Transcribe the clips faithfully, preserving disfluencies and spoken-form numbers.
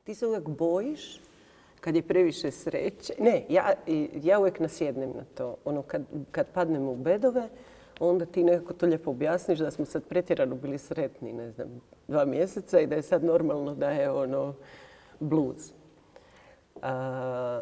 Ti se uvijek bojiš kad je previše sreće. Ne, ja, ja uvijek nasjednem na to. Ono, kad, kad padnemo u bedove, onda ti nekako to lijepo objasniš da smo sad pretjerano bili sretni, ne znam, dva mjeseca i da je sad normalno da je ono blues. A,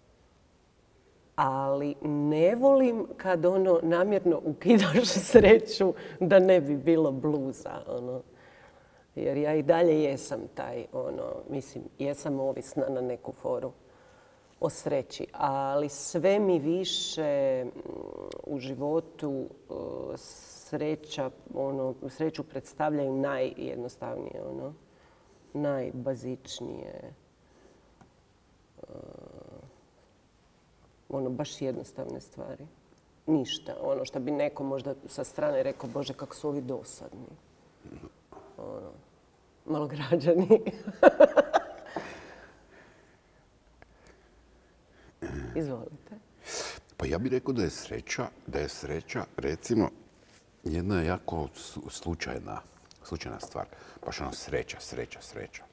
ali ne volim kad ono namjerno ukidaš sreću da ne bi bilo bluza. Ono. Jer ja i dalje jesam taj, ono, mislim, jesam ovisna na neku foru o sreći. Ali sve mi više u životu sreća, ono, sreću predstavljaju najjednostavnije, ono, najbazičnije, ono, baš jednostavne stvari. Ništa. Ono što bi neko možda sa strane rekao, Bože, kako su ovi dosadni. Ono, malograđani. Izvolite. Pa ja bih rekao da je sreća, da je sreća, recimo, jedna jako slučajna, slučajna stvar. Baš ono sreća, sreća, sreća.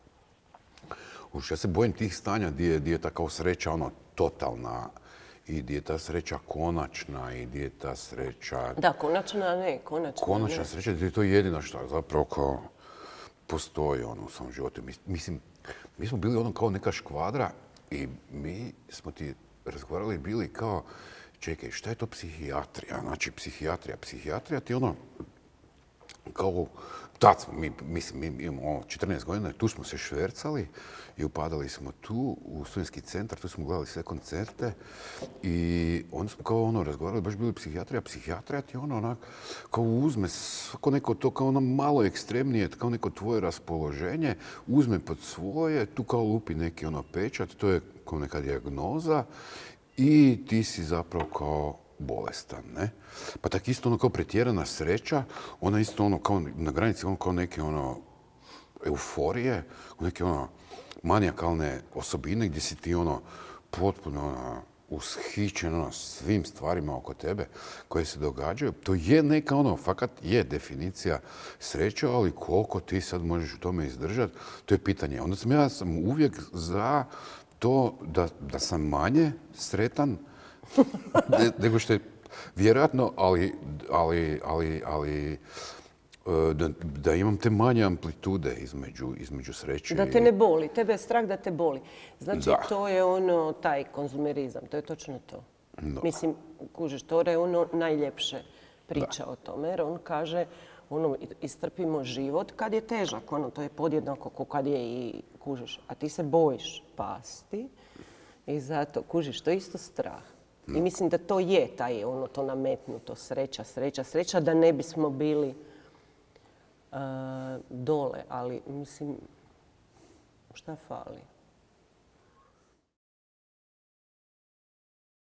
Uš, ja se bojim tih stanja gdje je, gdje je ta kao sreća ono totalna i gdje je ta sreća konačna i gdje je ta sreća... Da, konačna ne, konačna Konačna ne. sreća gdje je to jedino što zapravo kao postoji ono u svom životu. Mislim, mi smo bili ono kao neka škvadra i mi smo ti razgovarali bili kao, čekaj, šta je to psihijatrija? Znači, psihijatrija, psihijatrija ti ono, kao, tad smo, mi, mislim, mi imamo četrnaest godina, tu smo se švercali i upadali smo tu u studentski centar, tu smo gledali sve koncerte i onda smo kao ono razgovarali, baš bili psihijatrija, psihijatrija ti ono onak, kao uzme svako neko to kao ono malo ekstremnije, kao neko tvoje raspoloženje, uzme pod svoje, tu kao lupi neki ono pečat, to je kao neka dijagnoza i ti si zapravo kao bolestan, ne? Pa tak isto ono kao pretjerana sreća, ona isto ono kao na granici ono kao neke ono euforije, neke ono manijakalne osobine gdje si ti ono potpuno ono, ushićen ono, svim stvarima oko tebe koje se događaju. To je neka ono, fakat je definicija sreće, ali koliko ti sad možeš u tome izdržati, to je pitanje. Onda sam ja sam uvijek za to da, da sam manje sretan nego što je vjerojatno, ali, ali, ali, ali da, da imam te manje amplitude između, između sreće. Da te ne boli. Tebe je strah da te boli. Znači, da. To je ono, taj konzumerizam. To je točno to. Da. Mislim, kužiš, Tore je ono najljepše priča da. o tome. Jer on kaže, ono, istrpimo život kad je težak. Ono, to je podjednako ko kad je i kužiš. A ti se bojiš pasti i zato, kužiš, to je isto strah. I mislim da to je taj, ono, to nametnuto, sreća, sreća, sreća, da ne bismo bili uh, dole. Ali, mislim, šta fali?